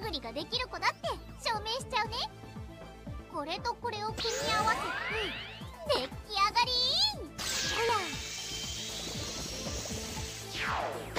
作りができる子だって証明しちゃうね。これとこれを組み合わせて出来上がり。ほら。